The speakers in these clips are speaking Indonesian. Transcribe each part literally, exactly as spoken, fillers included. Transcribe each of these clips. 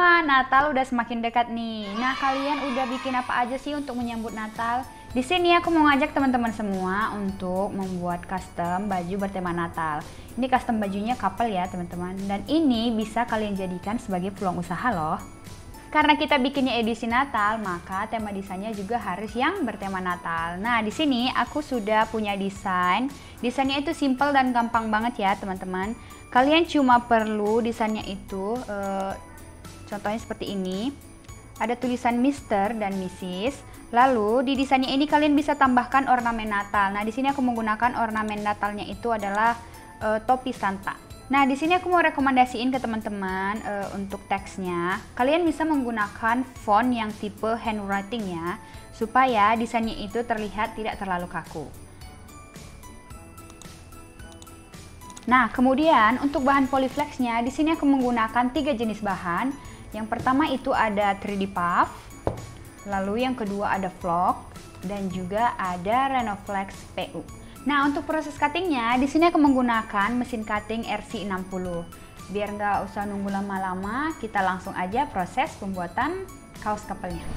semua, Natal udah semakin dekat nih. Nah, kalian udah bikin apa aja sih untuk menyambut Natal? Di sini aku mau ngajak teman-teman semua untuk membuat custom baju bertema Natal. Ini custom bajunya couple ya, teman-teman. Dan ini bisa kalian jadikan sebagai peluang usaha loh. Karena kita bikinnya edisi Natal, maka tema desainnya juga harus yang bertema Natal. Nah, di sini aku sudah punya desain. Desainnya itu simple dan gampang banget ya, teman-teman. Kalian cuma perlu desainnya itu, eh, contohnya seperti ini. Ada tulisan mister dan missis. Lalu di desainnya ini kalian bisa tambahkan ornamen Natal. Nah, di sini aku menggunakan ornamen Natalnya itu adalah eh, topi Santa. Nah, di sini aku mau rekomendasiin ke teman-teman uh, untuk teksnya. Kalian bisa menggunakan font yang tipe handwriting ya, supaya desainnya itu terlihat tidak terlalu kaku. Nah, kemudian untuk bahan polyflexnya, di sini aku menggunakan tiga jenis bahan. Yang pertama itu ada tiga D puff, lalu yang kedua ada vlog, dan juga ada Rhenoflex P U. Nah, untuk proses cuttingnya, di sini aku menggunakan mesin cutting R C enam puluh. Biar nggak usah nunggu lama-lama, kita langsung aja proses pembuatan kaos couple-nya.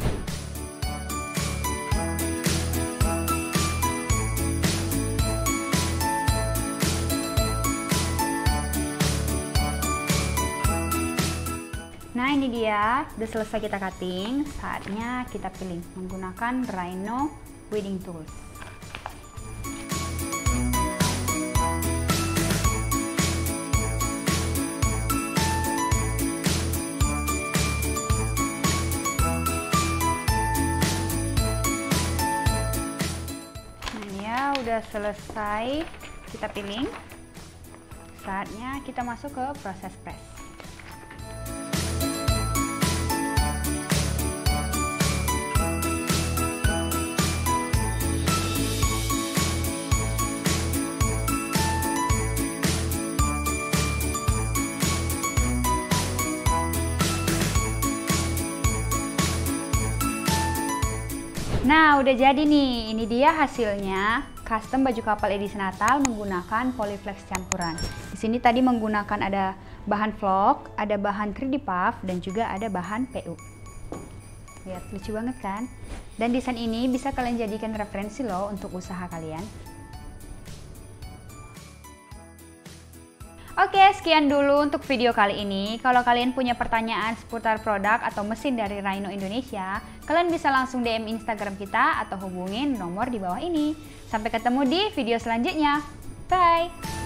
Nah, ini dia, udah selesai kita cutting. Saatnya kita pilih menggunakan Rhino Wedding Tools. Udah selesai kita pilih, saatnya kita masuk ke proses press. Nah, udah jadi nih, ini dia hasilnya. Custom baju couple edisi Natal menggunakan polyflex campuran. Di sini tadi menggunakan ada bahan vlog, ada bahan tiga D puff, dan juga ada bahan P U. Lihat, lucu banget kan? Dan desain ini bisa kalian jadikan referensi loh untuk usaha kalian. Oke, sekian dulu untuk video kali ini. Kalau kalian punya pertanyaan seputar produk atau mesin dari Rhino Indonesia, kalian bisa langsung D M Instagram kita atau hubungin nomor di bawah ini. Sampai ketemu di video selanjutnya. Bye!